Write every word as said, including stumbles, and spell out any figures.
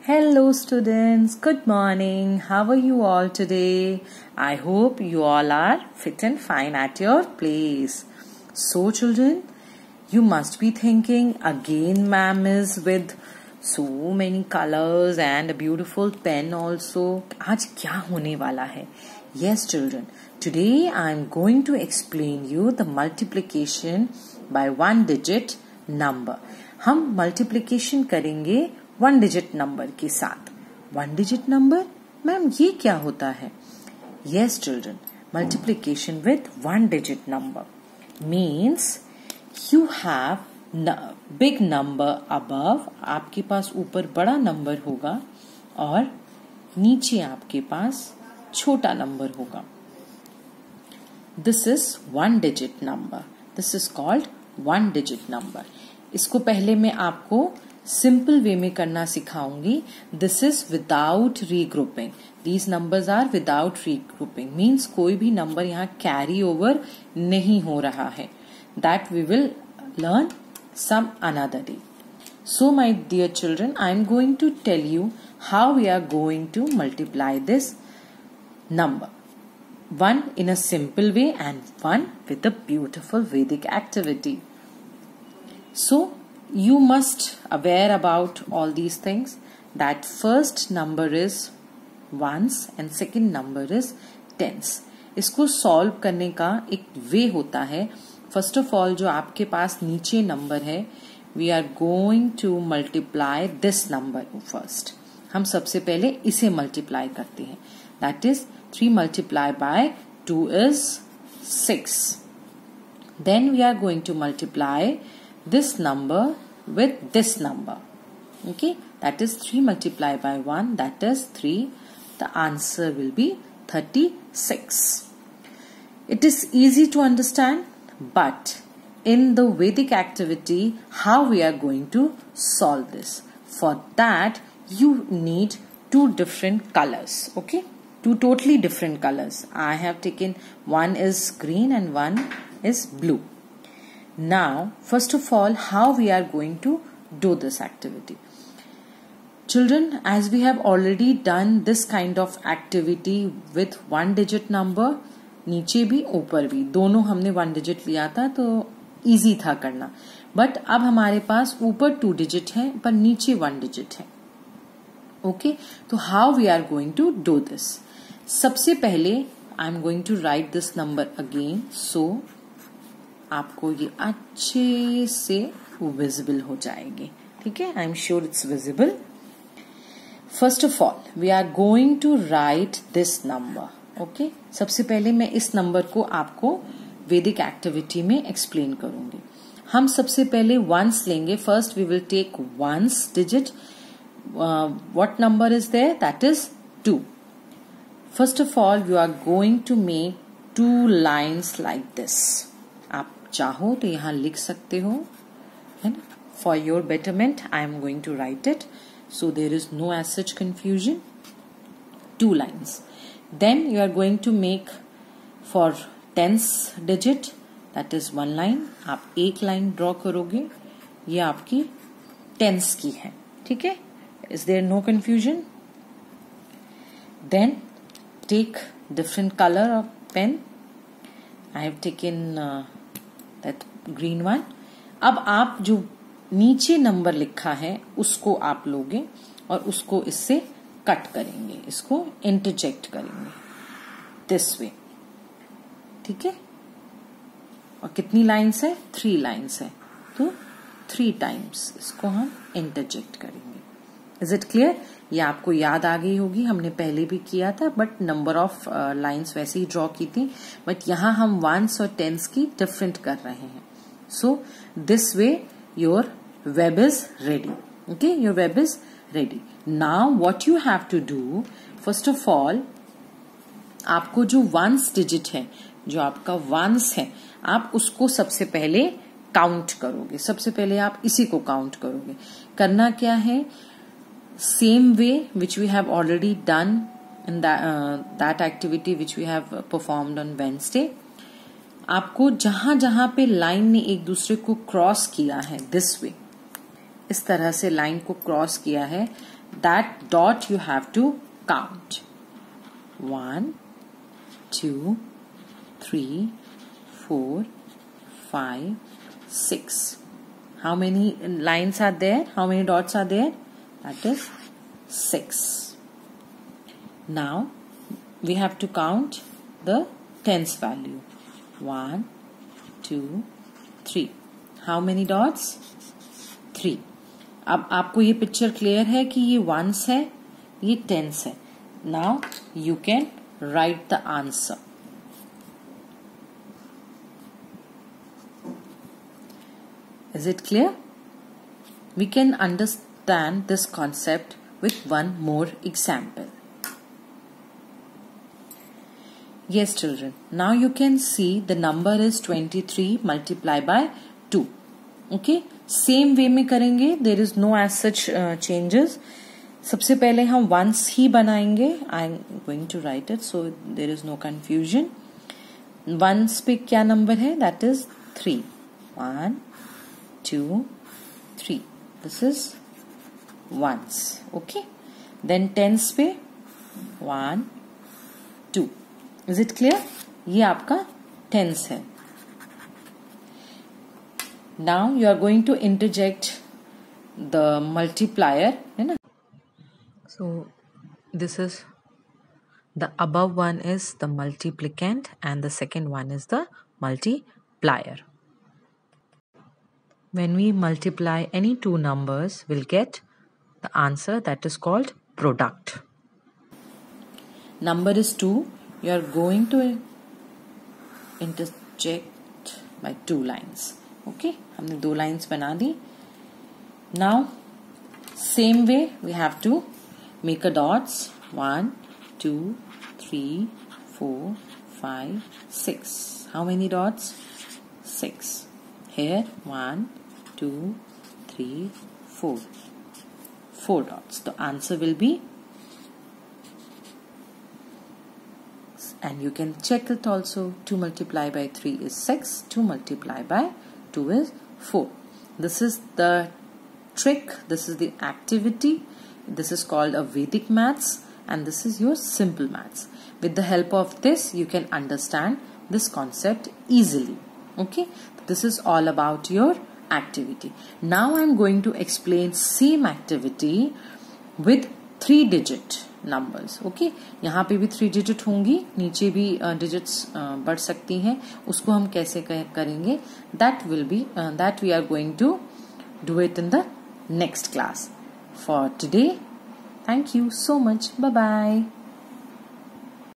Hello students, good morning. How are you all today? I hope you all are fit and fine at your place. So children, you must be thinking again ma'am is with so many colors and a beautiful pen also. आज क्या होने वाला है? Yes children, today I am going to explain you the multiplication by one digit number. हम multiplication करेंगे one digit number के साथ. One digit number ma'am ये क्या होता है? Yes children, multiplication with one digit number means you have big number above, आपके पास ऊपर बड़ा नंबर होगा और नीचे आपके पास छोटा नंबर होगा. This is one digit number. This is called one digit number. इसको पहले मैं आपको सिंपल वे में करना सिखाऊंगी. This is without regrouping. These numbers are without regrouping means कोई भी नंबर यहाँ कैरी ओवर नहीं हो रहा है. That we will learn some another day. So my dear children, I am going to tell you how we are going to multiply this number. One in a simple way and one with a beautiful Vedic activity. So you must aware about all these things, that first number is ones and second number is tens. इसको solve करने का एक वे होता है. First of all जो आपके पास नीचे number है, we are going to multiply this number first. हम सबसे पहले इसे मल्टीप्लाई करते हैं. That is three multiplied by two is six. Then we are going to multiply this number with this number. Okay, that is three multiplied by one, that is three. The answer will be thirty-six. It is easy to understand, but in the Vedic activity, how we are going to solve this? For that, you need two different colors. Okay, two totally different colors. I have taken one is green and one is blue. Now, first of all, how we are going to do this activity? Children, as we have already done this kind of activity with one digit number, नीचे भी ऊपर भी दोनों हमने one digit लिया था तो easy था करना. But अब हमारे पास ऊपर two digit है पर नीचे one digit है. Okay, तो how we are going to do this? सबसे पहले I am going to write this number again, so आपको ये अच्छे से विजिबल हो जाएगी. ठीक है, I am sure it's visible. First of all we are going to write this number. Okay, सबसे पहले मैं इस नंबर को आपको वैदिक एक्टिविटी में एक्सप्लेन करूंगी. हम सबसे पहले वंस लेंगे. First we will take ones digit. What number is there? That is two. First of all, you are going to make two lines like this. आप चाहो तो यहाँ लिख सकते हो, है ना? For your betterment, I am going to write it, so there is no as such confusion. Two lines. Then you are going to make for tens digit, that is one line. आप एक line draw करोगे, ये आपकी tens की है. ठीक है? Is there no confusion? Then take different color of pen. I have taken uh, that green one. अब आप जो नीचे नंबर लिखा है उसको आप लोगे और उसको इससे कट करेंगे, इसको इंटरजेक्ट करेंगे दिस वे. ठीक है, और कितनी लाइन्स है? थ्री लाइन्स है, तो थ्री टाइम्स इसको हम इंटरजेक्ट करेंगे. Is it clear? ये आपको याद आ गई होगी, हमने पहले भी किया था, बट नंबर ऑफ लाइंस वैसे ही ड्रॉ की थी, बट यहाँ हम वंस और टेंस की डिफरेंट कर रहे हैं. So this way your web is ready. Okay, your web is ready. Now what you have to do, first of all आपको जो वंस डिजिट है, जो आपका वंस है, आप उसको सबसे पहले काउंट करोगे. सबसे पहले आप इसी को काउंट करोगे. करना क्या है? Same way which we have already done in that uh, that activity which we have performed on Wednesday. आपको जहां जहां पे लाइन ने एक दूसरे को क्रॉस किया है, this way इस तरह से लाइन को क्रॉस किया है, that dot you have to count. One, two, three, four, five, six. How many lines are there? How many dots are there? That is six. Now we have to count the tens value. One, two, three. How many dots? Three. अब आपको ये picture clear है कि ये once है, ये tense है. Now you can write the answer. Is it clear? We can understand this concept with one more example. Yes, children. Now you can see the number is twenty-three multiplied by two. Okay? Same way में करेंगे. There is no as such uh, changes. सबसे पहले हम ones ही बनाएंगे. I am going to write it so there is no confusion. Ones पे क्या number है? That is three. One, two, three. This is ones. Okay. Then tens पे one, two. Is it clear? ये आपका tens है. Now you are going to interject the multiplier, है ना? So this is the above one is the multiplicand and the second one is the multiplier. When we multiply any two numbers, we'll get the answer that is called product. Number is two. You are going to interject by two lines. Okay? हमने दो lines बना दी. Now, same way we have to make a dots. One, two, three, four, five, six. How many dots? Six. Here, one, two, three, four. Four dots. The answer will be, and you can check it also, two multiplied by three is six, two multiplied by two is four. This is the trick, this is the activity, this is called a Vedic maths, and this is your simple maths. With the help of this, you can understand this concept easily. Okay, this is all about your activity. Now I am going to explain same activity with three digit numbers. Okay, यहाँ पे भी three digit होंगी, नीचे भी digits बढ़ सकती हैं. उसको हम कैसे करेंगे? That will be uh, that we are going to do it in the next class. For today, thank you so much. Bye bye.